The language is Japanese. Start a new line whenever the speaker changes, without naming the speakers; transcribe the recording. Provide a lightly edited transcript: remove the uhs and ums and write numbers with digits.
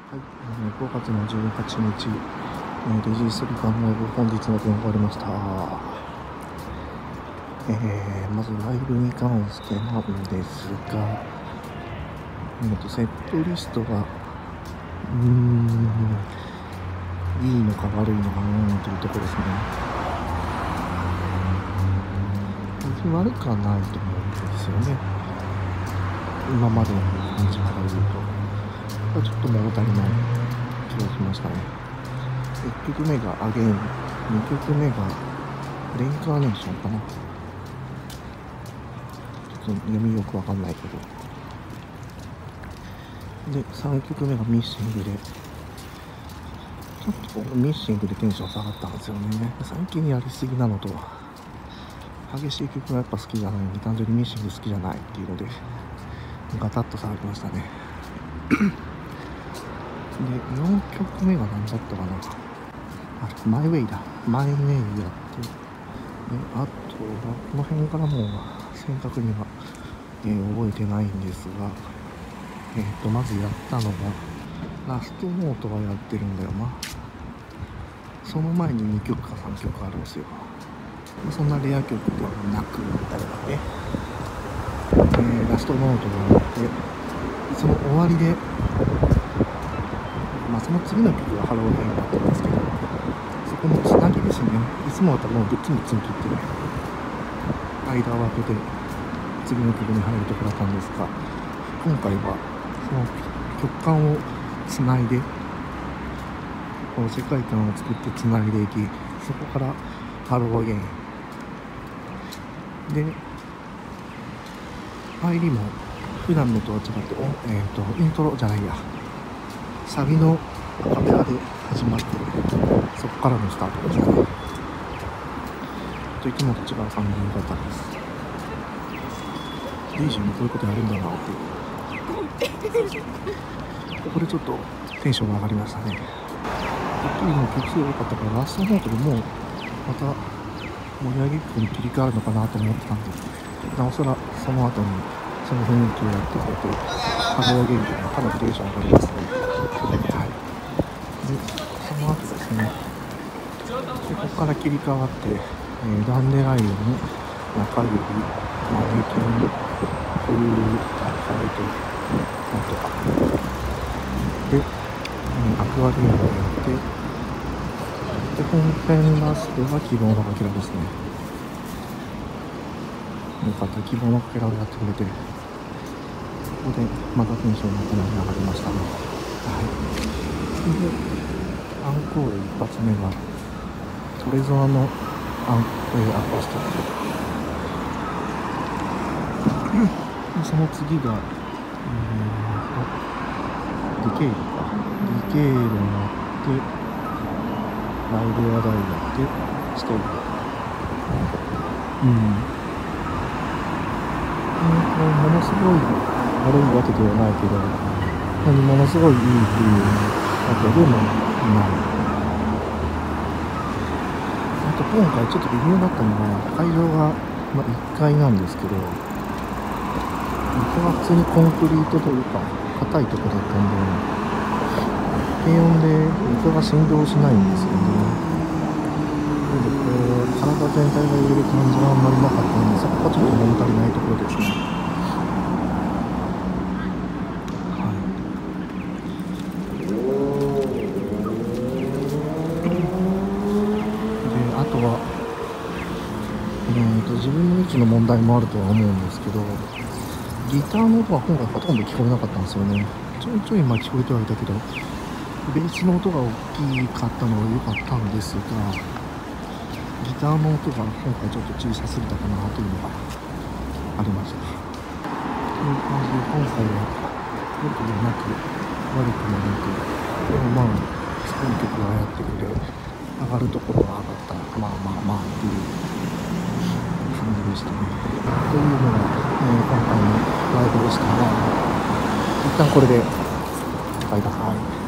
はい、5月の18日、レジストリカンライブ本日の分終わりました。まずライブに関してなんですが、セットリストがいいのか悪いのかというところですね。別に悪くはないと思うんですよね。今までの感じから言うと。ちょっと物足りない気がしましたね。1曲目がアゲイン、2曲目がレインカーネーションかな。ちょっと読みよくわかんないけど。で、3曲目がミッシングで、ちょっとミッシングでテンション下がったんですよね。最近やりすぎなのと、激しい曲がやっぱ好きじゃないので、単純にミッシング好きじゃないっていうので、ガタッと下がりましたね。で、4曲目が何だったかな。マイウェイだ。マイウェイやって、で、あとは、この辺からもう正確には、覚えてないんですが、まずやったのが、ラストノートはやってるんだよな。その前に2曲か3曲あるんですよ。そんなレア曲ではなく、ラストノートがあって、その終わりで、その次の曲がハローヘイだったんですけど、そこのつなぎですね。いつもだったらもうぶっつんぶっつん切って間を空けて次の曲に入るところだったんですが、今回はその曲間をつないで、この世界観を作ってつないでいき、そこからハローゲインで、入りも普段のとは違って、イントロじゃないや、サビのアカペラで始まって、そこからのスタートでしたね。いつもと違う感じで良かったです。デイジーもこういうことやるんだなっていう。ここでちょっとテンションが上がりましたね。やっぱりもう曲数が良かったから、ラストノートでもうまた盛り上げ曲に切り替わるのかなと思ってたんで、なおさらその後にその雰囲気をやってくれて、ハローゲインがかなりテンション上がりますね。はい。で、その後ですね、でここから切り替わって、ダンデライオン、中指、マネキン、フルー、ファイト、なんとか。で、アクアリウムをやって、で、本編ラストが希望のかけらですね。よかった、希望のかけらをやってくれて、ここでまたテンションがかなり上がりましたね。はい。で、アンコール一発目が、トレゾアのアコーストラで、その次が、ディケイルか。ディケイルやって、ライブアダイやって、ステージ。ものすごい悪いわけではないけど、ものすごいいいっていうわけでもない。今回ちょっと微妙だったのが、会場が、1階なんですけど、床が普通にコンクリートというか硬いところだったんで、低音で床が振動しないんですよね。なので体全体が揺れる感じがあんまりなかったので、そこがちょっと物足りないところですね。あとは自分の位置の問題もあるとは思うんですけど、ギターの音は今回ほとんど聞こえなかったんですよね。ちょいちょい聞こえてはいたけど、ベースの音が大きかったのは良かったんですが、ギターの音が今回ちょっと小さすぎたかなというのがありました。という感じで今回は良くもなく悪くもなく、でも好きな曲がやってくれ、上がるところが上がった、っていう感じでしたね。というのが、今回のライブでしたが、一旦これでバイバイ。